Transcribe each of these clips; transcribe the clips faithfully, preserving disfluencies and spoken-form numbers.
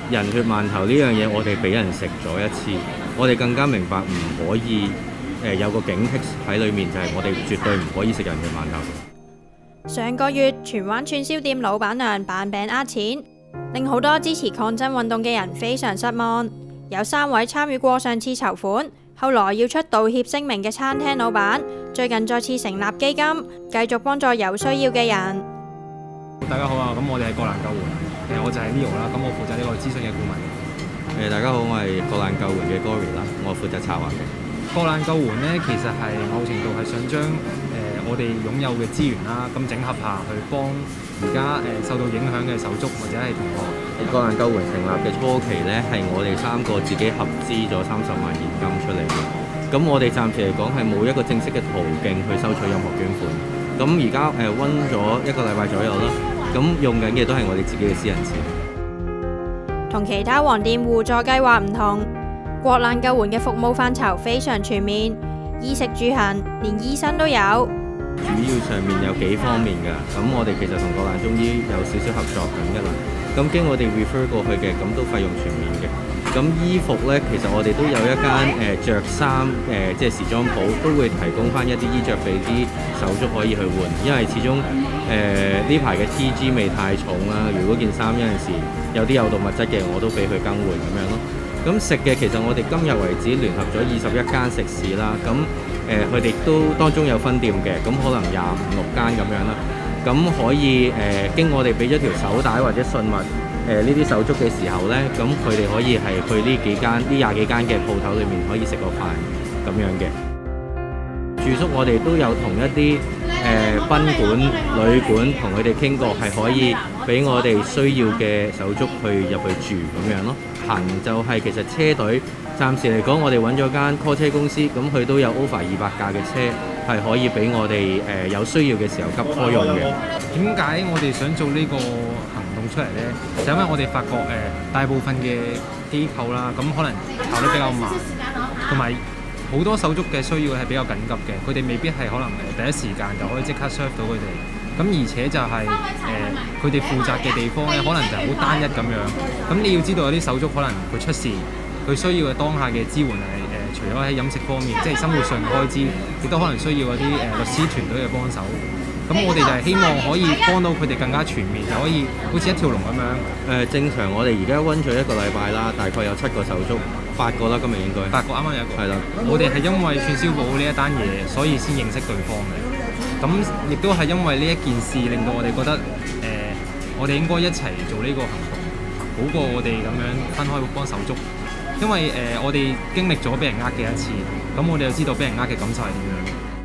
人血饅頭呢樣嘢，我哋俾人食咗一次，我哋更加明白唔可以誒、呃、有個警惕喺裏面，就係、是、我哋絕對唔可以食人血饅頭。 上個月，荃灣串燒店老闆娘扮病呃錢，令好多支持抗爭運動嘅人非常失望。有三位參與過上次籌款，後來要出道歉聲明嘅餐廳老闆，最近再次成立基金，繼續幫助有需要嘅人。 大家好啊，咁我哋係國難救援，誒我就係 Leo 啦，咁我負責呢個諮詢嘅顧問。 誒大家好，我係國難救援嘅 Gory 啦，我負責策劃嘅。 國難救援呢，其實係某程度係想將誒、呃、我哋擁有嘅資源啦，咁整合下去幫而家誒受到影響嘅手足或者係同學。 國難救援成立嘅初期呢，係我哋三個自己合資咗三十萬現金出嚟嘅。咁我哋暫時嚟講係冇一個正式嘅途徑去收取任何捐款。咁而家誒溫咗一個禮拜左右啦，咁用緊嘅都係我哋自己嘅私人錢。 同其他黃店互助計劃唔同，國難救援嘅服務範疇非常全面，衣食住行連醫生都有。 主要上面有幾方面㗎，咁我哋其實同國難中醫有少少合作緊㗎啦。咁經我哋 refer 過去嘅，咁都費用全面嘅。咁衣服呢，其實我哋都有一間誒著衫誒，即係時裝鋪，都會提供翻一啲衣着俾啲手足可以去換，因為始終誒呢排嘅 T G 味太重啦。如果件衫有陣時有啲有毒物質嘅，我都俾佢更換咁樣咯。咁食嘅其實我哋今日為止聯合咗二十一間食肆啦，咁誒佢哋都當中有分店嘅，咁可能廿五六間咁樣啦。咁可以誒、呃、經我哋俾咗條手帶或者信物誒呢啲手足嘅時候呢，咁佢哋可以係去呢幾間呢廿幾間嘅鋪頭裏面可以食個飯咁樣嘅。住宿我哋都有同一啲誒、呃、賓館、旅館同佢哋傾過，係可以俾我哋需要嘅手足去入去住咁樣咯。行就係其實車隊暫時嚟講，我哋揾咗間 call 車公司，咁佢都有 over 二百架嘅車，係可以俾我哋誒、呃、有需要嘅時候急拖用嘅。 點解我哋想做呢個行動出嚟呢？就因為我哋發覺誒、呃、大部分嘅機構啦，咁可能跑得比較慢，同埋好多手足嘅需要係比較緊急嘅，佢哋未必係可能誒第一時間就可以即刻 serve 到佢哋。咁而且就係誒佢哋負責嘅地方咧，可能就係好單一咁樣。咁你要知道有啲手足可能佢出事，佢需要嘅當下嘅支援係誒、呃，除咗喺飲食方面，即係生活上嘅開支，亦都可能需要嗰啲誒律師團隊嘅幫手。咁我哋就係希望可以幫到佢哋更加全面，就可以好似一條龍咁樣。誒、 呃、正常我哋而家溫咗一個禮拜啦，大概有七個手足，八個啦，今日應該。 八個啱啱有一個。係啦， 我哋係因為串燒寶呢一單嘢，所以先認識對方嘅。咁亦都係因為呢一件事，令到我哋覺得誒、呃，我哋應該一齊做呢個行動，好過我哋咁樣分開幫手足。因為誒、呃，我哋經歷咗俾人呃嘅一次，咁我哋就知道俾人呃嘅感受係點樣。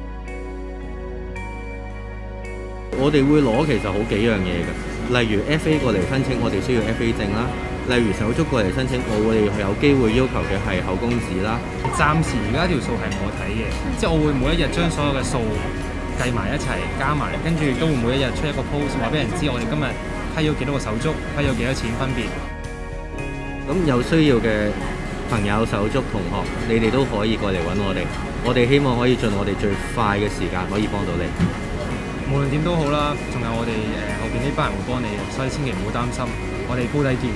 我哋會攞其實好幾樣嘢嘅，例如 F A 過嚟申請，我哋需要 F A 證啦；例如手足過嚟申請，我哋有機會要求嘅係口供紙啦。 暫時而家條數係我睇嘅，即係我會每一日將所有嘅數計埋一齊加埋，跟住都會每一日出一個 post 話俾人知我哋今日批咗幾多個手足，批咗幾多錢分別。 咁有需要嘅朋友、手足、同學，你哋都可以過嚟揾我哋，我哋希望可以盡我哋最快嘅時間可以幫到你。 無論點都好啦，仲有我哋誒、呃、後邊呢班人會幫你嘅，所以千祈唔好擔心，我哋高低見。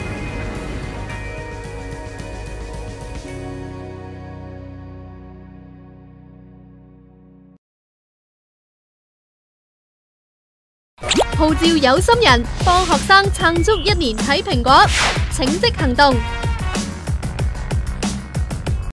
號召有心人幫學生撐足一年睇蘋果，請即行動！